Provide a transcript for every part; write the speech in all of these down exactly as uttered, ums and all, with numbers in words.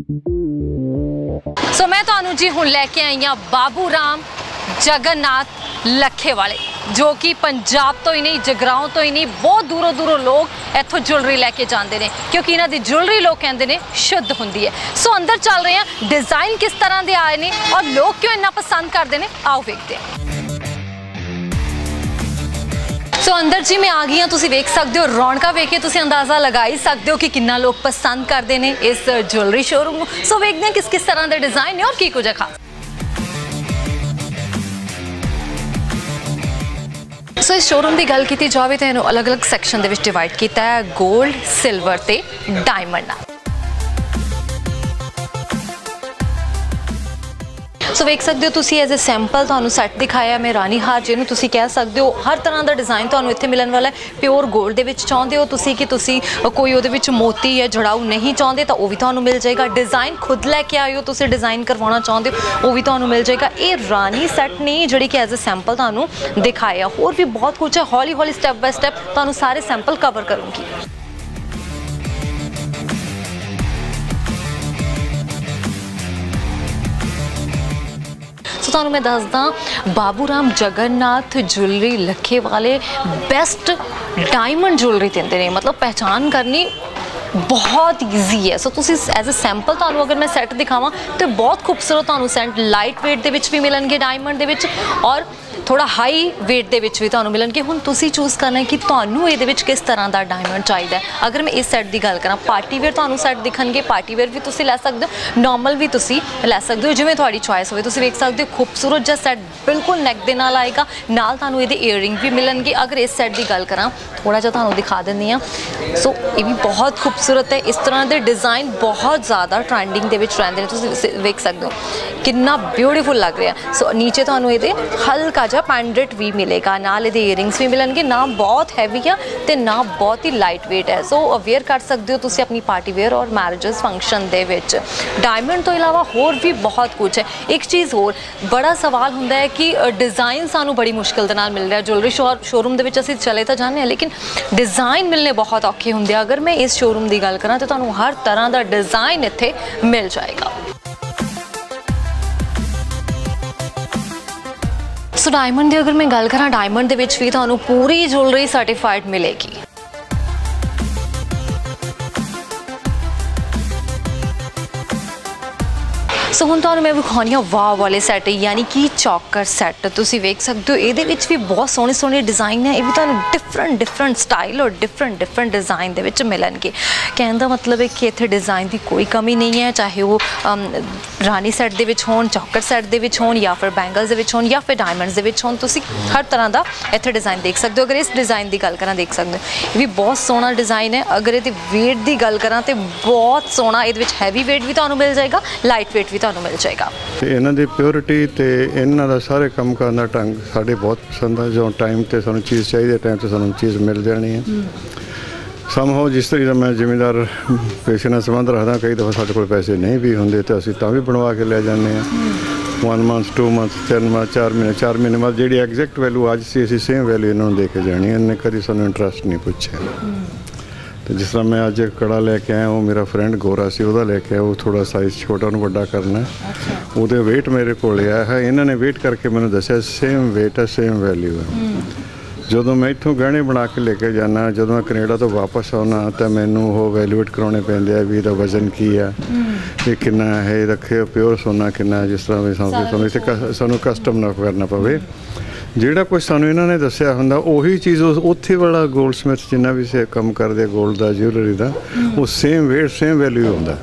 सो मैं तुहानू जी हुण लैके आई हाँ बाबू राम जगन्नाथ लखेवाले, जो कि पंजाब तो ही नहीं जगराओं तो ही नहीं बहुत दूरों दूरों लोग इत्थों ज्वेलरी लैके जाते हैं, क्योंकि इन्हां दी ज्वेलरी लोग कहते हैं शुद्ध हुंदी है। सो अंदर चल रहे हैं, डिज़ाइन किस तरह के आए ने और लोग क्यों इन्ना पसंद करते हैं, आओ वेखते हैं। सो so, अंदर जी मैं आ गई हाँ, तुसीं वेख सकते हो, रौनक वेख के तुसीं अंदाज़ा लगा ही सकते हो कि कितना लोग पसंद करते हैं इस ज्वेलरी शोरूम को। सो so, वेखते हैं किस किस तरह के डिज़ाइन है और की कुछ है खास। सो so, इस शोरूम की गल की जाए तो इन्होंने अलग अलग सैक्शन के डिवाइड किया है, गोल्ड, सिल्वर ते डायमंड नाल। सो वेख सकते हो तुसी एज ए सैंपल तुहानू सैट दिखाया मैं रानी हार, जिन्होंने तुसी कह सकते हो हर तरह का डिज़ाइन तुहानू इत्थे मिलने वाला है। प्योर गोल्ड दे विच चाहते हो तुसी कि तुसी कोई उहदे विच मोती या जड़ाऊ नहीं चाहते तो वह भी तुहानू मिल जाएगा। डिज़ाइन खुद लैके आए हो तुसी डिज़ाइन करवाना चाहते हो वह भी तुहानू मिल जाएगा। ये रानी सैट नहीं जिहड़ी कि एज ए सैंपल तुहानू दिखाया, होर भी बहुत कुछ है, हौली हौली स्टैप बाय स्टैप तुहानू सारे सैंपल कवर करूँगी। तो मैं दसदा बाबू राम जगन्नाथ ज्वेलरी लखेवाले बेस्ट डायमंड ज्वेलरी देंदे ने, मतलब पहचान करनी बहुत ईजी है। सो तुसी एज ए सैंपल तुहानू अगर मैं सैट दिखावां तो बहुत खूबसूरत तुहानू सैट लाइट वेट दे विच भी मिलणगे डायमंड दे विच और थोड़ा हाई वेट दे विच भी तुहानू मिलणगे। हुण तुसी चूज़ करना है कि तुहानू इहदे विच किस तरह का डायमंड चाहिए। अगर मैं इस सैट की गल करां, पार्टी वेयर तुहानू सैट दिखणगे, पार्टी वेयर भी तुसी लै सकदे हो, नॉर्मल भी तुसी लै सकदे हो, जिवें तुहाडी चॉइस होवे। तुसी वेख सकदे हो खूबसूरत जिहा सैट बिल्कुल नैक दे नाल आएगा, नाल तुहानू इहदे ईयरिंग भी मिलणगे। अगर इस सैट की गल करां थोड़ा जिहा तुहानू दिखा दिंदी हां। सो ये भी बहुत खूबसूरत है, इस तरह के डिज़ाइन बहुत ज़्यादा ट्रेंडिंग दे विच रहिंदे ने। तुसी वेख सकदे हो कितना ब्यूटीफुल लग रहा है। सो नीचे तुहानू इहदे हल्का जिहा पेंडेंट भी मिलेगा, नाल इहदे ईयरिंग्स भी मिलणगे, ना बहुत हैवी है ते ना बहुत ही लाइट वेट है। सो वेयर कर सकते हो तुसी अपनी पार्टी वेयर और मैरिजेस फंक्शन दे विच। डायमंड तो इलावा होर भी बहुत कुछ है। एक चीज़ होर बड़ा सवाल हुंदा है कि डिज़ाइन सानू बड़ी मुश्किल दे नाल मिल रहा है। ज्वेलरी शोरूम दे विच असीं चले तो जाने लेकिन डिज़ाइन मिलने बहुत औखे हुंदे। अगर मैं इस शोरूम की गल करां तो तुहानू हर तरह का डिज़ाइन इत्थे मिल जाएगा। सो डायमंड की अगर मैं गल करा, डायमंड दे विच भी तुहानू पूरी ज्वेलरी सर्टिफाइड मिलेगी। सो हुण तुहानू मैं विखानी हाँ वाह वाले सैट, यानी कि चौकर सैट। तुसी वेख सकते हो ये भी बहुत सोहने सोहने डिज़ाइन है, ये भी तुहानू डिफरेंट डिफरेंट स्टाइल और डिफरेंट डिफरेंट डिज़ाइन दे विच मिलणगे। कहने का मतलब है कि इत्थे डिज़ाइन की कोई कमी नहीं है, चाहे वो रानी सैट दे विच होण, चौकर सैट दे विच होण, या फिर बैंगल्स दे विच होण, या फिर डायमंड्स दे विच होण। तुसी हर तरह का इत्थे डिज़ाइन देख सकते हो। अगर इस डिज़ाइन की गल करा देख सकते हो ये भी बहुत सोहना डिज़ाइन है। अगर ये वेट की गल करा तो बहुत सोहना, ये हैवी वेट भी तुहानू मिल जाएगा, लाइट वेट भी तुहानू मिल जाएगा। इन्हां दी प्योरिटी ते इन्हां दा सारे काम करन दा ढंग साडे बहुत पसंद है। जो टाइम ते सानू चीज़ चाहिए टाइम ते सानू चीज़ मिल जानी है। समहाउ जिस तरीके का मैं जिमीदार पेशे नाल संबंध रखदा, कई दफ़ा साडे कोल पैसे नहीं भी होंदे तो असीं तां भी बनवा के ले जाने हैं। वन मंथ टू मंथ तीन मंथ चार महीने चार महीने बाद जी एग्जैक्ट वैल्यू अज सी असीं सेम वैल्यू इन्होंने दे के जानी है। इन्हें कभी सानू इंटरस्ट नहीं पूछा। तो जिस तरह मैं अज कड़ा लैके आया, वो मेरा फ्रेंड गोरा से वह लैके आया, वो थोड़ा साइज़ छोटा उन्होंने बड़ा करना है। वो वेट मेरे को आया है, इन्होंने वेट करके मैंने दसिया सेम वेट है सेम वैल्यू है। जो मैं इतों गहने बना के लेके जाना, जो मैं कनेडा तो वापस आना तो मैनू वो वैल्यूएट कराने पैंदे आ भी इहदा वजन की है, ये कितना है, रखे प्योर सोना कितना है। जिस तरह भी सानू इत्थे सानू कस्टम ना करना पवे, जिहड़ा कुछ सानू इन्होंने दसिया हुंदा उही चीज़ उत्थे वाला गोल्ड स्मिथ जिन्ना भी से काम करदे गोल्ड का ज्वेलरी का वो सेम वेट सेम वैल्यू हुंदा।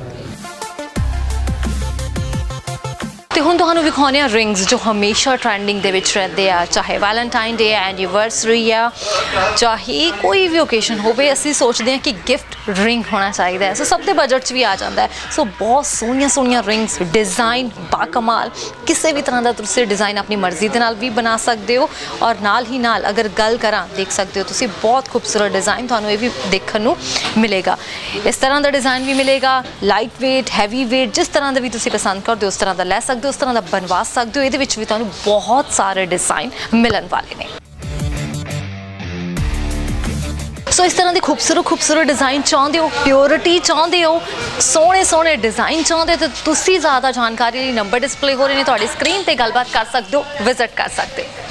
तो हुण तुहानू विखाने आ रिंग्स जो हमेशा ट्रेंडिंग दे विच रहते हैं, चाहे वैलेंटाइन डे एनिवर्सरी है, चाहे कोई भी ओकेजन हो, असीं सोचते हैं कि गिफ्ट रिंग होना चाहिए। सो सब दे बजट च भी आ जाता है। सो बहुत सोहनिया सोहनिया रिंग्स, डिज़ाइन बाकमाल, किसी भी तरह का तुसीं डिज़ाइन अपनी मर्जी के नाल भी बना सकते हो। और नाल ही नाल अगर गल करा देख सकते हो तुसीं बहुत खूबसूरत डिज़ाइन तुहानू ये भी देखने को मिलेगा। इस तरह का डिज़ाइन भी मिलेगा, लाइट वेट हैवी वेट, जिस तरह का भी तुसीं पसंद करते हो उस तरह का लै सकते हो, उस तरह का बनवा सकते हो। ये भी तुहानू बहुत सारे डिज़ाइन मिलन वाले ने। ਸੋ ਇਸ ਤਰ੍ਹਾਂ ਦੇ ਖੂਬਸੂਰਤ ਖੂਬਸੂਰਤ ਡਿਜ਼ਾਈਨ ਚਾਹੁੰਦੇ ਹੋ, ਪਿਓਰਿਟੀ ਚਾਹੁੰਦੇ ਹੋ, ਸੋਹਣੇ ਸੋਹਣੇ ਡਿਜ਼ਾਈਨ ਚਾਹੁੰਦੇ ਹੋ ਤਾਂ ਤੁਸੀਂ ਜ਼ਿਆਦਾ ਜਾਣਕਾਰੀ ਲਈ ਨੰਬਰ ਡਿਸਪਲੇ ਹੋ ਰਹੇ ਨੇ ਤੁਹਾਡੀ ਸਕਰੀਨ ਤੇ, ਗੱਲਬਾਤ ਕਰ ਸਕਦੇ ਹੋ, ਵਿਜ਼ਿਟ ਕਰ ਸਕਦੇ ਹੋ।